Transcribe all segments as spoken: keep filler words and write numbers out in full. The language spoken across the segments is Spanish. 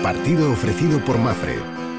Partido ofrecido por Mafre.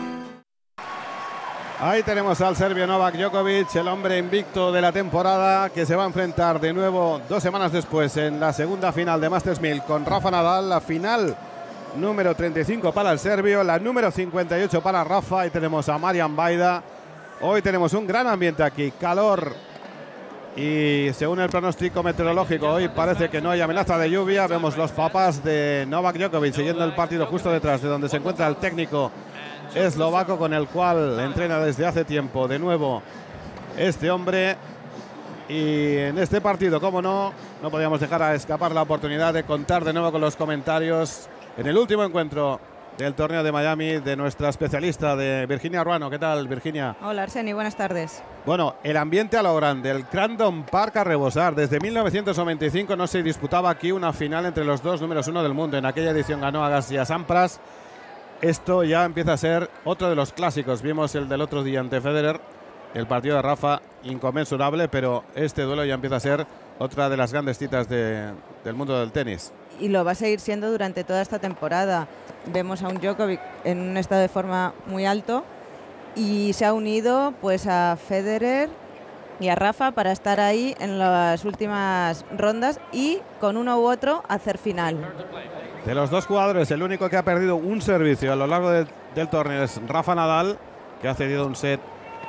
Ahí tenemos al serbio Novak Djokovic, el hombre invicto de la temporada, que se va a enfrentar de nuevo dos semanas después en la segunda final de Masters mil con Rafa Nadal. La final número treinta y cinco para el serbio, la número cincuenta y ocho para Rafa. Ahí tenemos a Marian Baida. Hoy tenemos un gran ambiente aquí, calor. Y según el pronóstico meteorológico, hoy parece que no hay amenaza de lluvia. Vemos los papás de Novak Djokovic siguiendo el partido justo detrás de donde se encuentra el técnico eslovaco con el cual entrena desde hace tiempo de nuevo este hombre. Y en este partido, como no, no podíamos dejar a escapar la oportunidad de contar de nuevo con los comentarios en el último encuentro del torneo de Miami de nuestra especialista de Virginia Ruano. ¿Qué tal, Virginia? Hola, Arseni, buenas tardes. Bueno, el ambiente a lo grande, el Crandon Park a rebosar. Desde mil novecientos noventa y cinco no se disputaba aquí una final entre los dos números uno del mundo. En aquella edición ganó Agassi y Sampras. Esto ya empieza a ser otro de los clásicos. Vimos el del otro día ante Federer, el partido de Rafa, inconmensurable, pero este duelo ya empieza a ser otra de las grandes citas de, del mundo del tenis. Y lo va a seguir siendo durante toda esta temporada. Vemos a un Djokovic en un estado de forma muy alto y se ha unido pues a Federer y a Rafa para estar ahí en las últimas rondas y con uno u otro hacer final. De los dos jugadores, el único que ha perdido un servicio a lo largo de, del torneo es Rafa Nadal, que ha cedido un set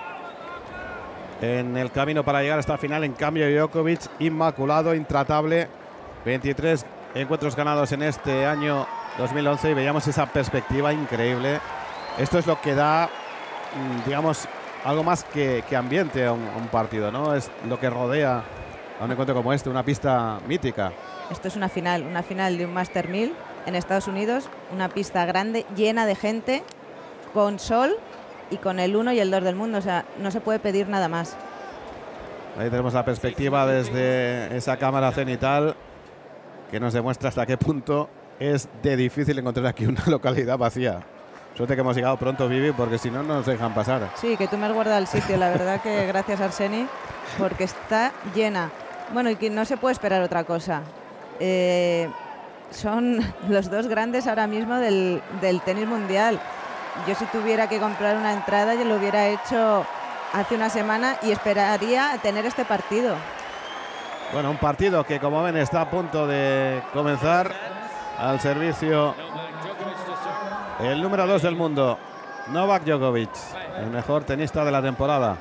en el camino para llegar a esta final. En cambio, Djokovic, inmaculado, intratable, veintitrés encuentros ganados en este año dos mil once, y veíamos esa perspectiva increíble. Esto es lo que da, digamos, algo más que, que ambiente a un, a un partido, ¿no? Es lo que rodea a un encuentro como este, una pista mítica. Esto es una final, una final de un Master mil en Estados Unidos, una pista grande, llena de gente, con sol y con el uno y el dos del mundo. O sea, no se puede pedir nada más. Ahí tenemos la perspectiva desde esa cámara cenital que nos demuestra hasta qué punto es de difícil encontrar aquí una localidad vacía. Suerte que hemos llegado pronto, Vivi, porque si no, no nos dejan pasar. Sí, que tú me has guardado el sitio, la verdad que gracias, Arseni, porque está llena. Bueno, y que no se puede esperar otra cosa. Eh, son los dos grandes ahora mismo del, del tenis mundial. Yo si tuviera que comprar una entrada, yo lo hubiera hecho hace una semana y esperaría a tener este partido. Bueno, un partido que, como ven, está a punto de comenzar. Al servicio el número dos del mundo, Novak Djokovic, el mejor tenista de la temporada.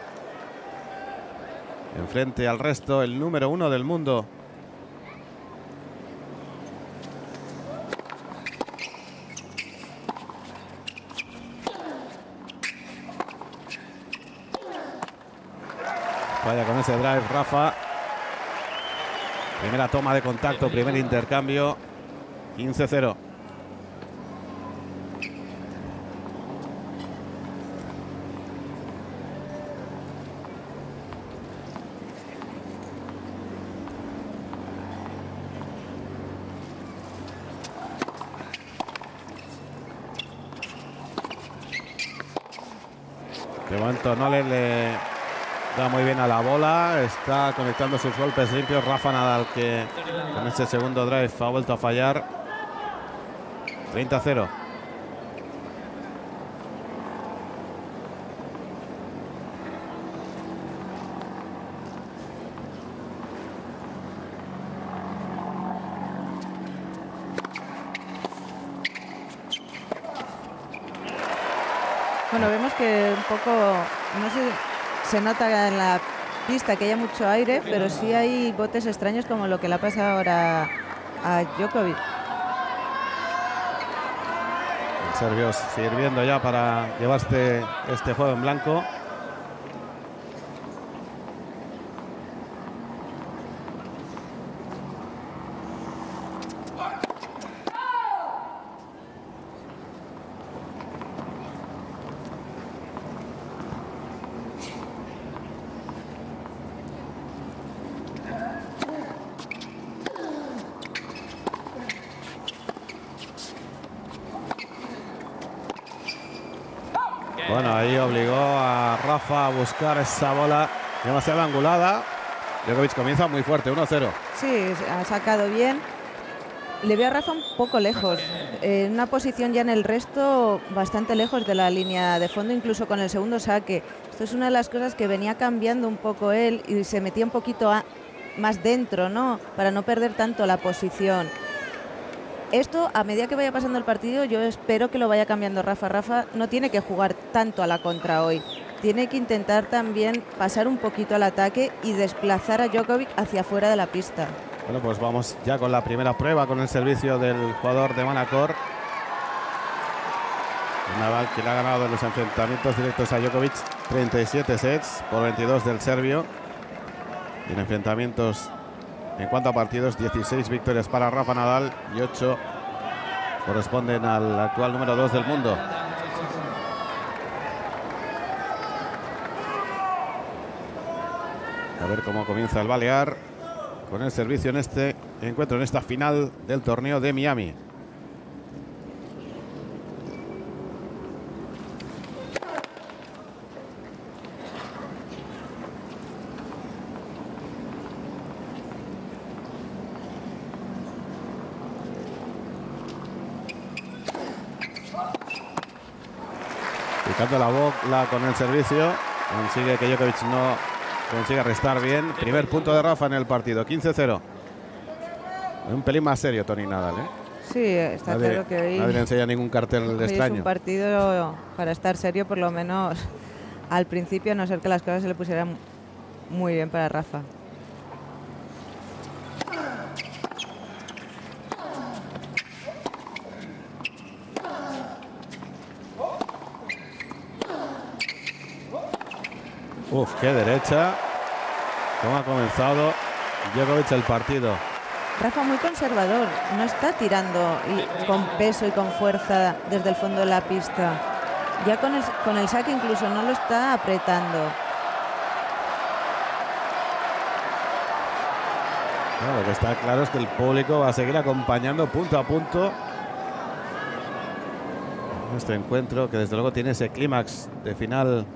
Enfrente al resto, el número uno del mundo. Vaya con ese drive, Rafa. Primera toma de contacto, primer intercambio. quince cero. De momento no le, le da muy bien a la bola. Está conectando sus golpes limpios. Rafa Nadal, que con ese segundo drive ha vuelto a fallar. treinta cero. Bueno, vemos que un poco, no sé, se nota en la pista que haya mucho aire, pero sí hay botes extraños como lo que le ha pasado ahora a Djokovic. El serbio sirviendo ya para llevarse este juego en blanco. Bueno, ahí obligó a Rafa a buscar esa bola demasiado angulada. Djokovic comienza muy fuerte, uno cero. Sí, ha sacado bien. le veo a Rafa un poco lejos, en una posición ya en el resto bastante lejos de la línea de fondo, incluso con el segundo saque. Esto es una de las cosas que venía cambiando un poco él y se metía un poquito a, más dentro, ¿no? Para no perder tanto la posición. Esto, a medida que vaya pasando el partido, yo espero que lo vaya cambiando Rafa. Rafa no tiene que jugar tanto a la contra hoy. Tiene que intentar también pasar un poquito al ataque y desplazar a Djokovic hacia afuera de la pista. Bueno, pues vamos ya con la primera prueba, con el servicio del jugador de Manacor. Nadal, que le ha ganado en los enfrentamientos directos a Djokovic treinta y siete sets por veintidós del serbio. Y en enfrentamientos, en cuanto a partidos, dieciséis victorias para Rafa Nadal y ocho corresponden al actual número dos del mundo. A ver cómo comienza el balear con el servicio en este encuentro, en esta final del torneo de Miami. Picando la bola con el servicio, consigue que Djokovic no consiga restar bien. Primer punto de Rafa en el partido, quince cero. Un pelín más serio Tony Nadal, ¿eh? Sí, está nadie, claro que hoy nadie le enseña ningún cartel hoy extraño. es un partido para estar serio, por lo menos al principio, a no ser que las cosas se le pusieran muy bien para Rafa. Uf, qué derecha. ¿Cómo ha comenzado Djokovic el partido? Rafa muy conservador, no está tirando y con peso y con fuerza desde el fondo de la pista. Ya con el, con el saque incluso no lo está apretando. No, lo que está claro es que el público va a seguir acompañando punto a punto este encuentro, que desde luego tiene ese clímax de final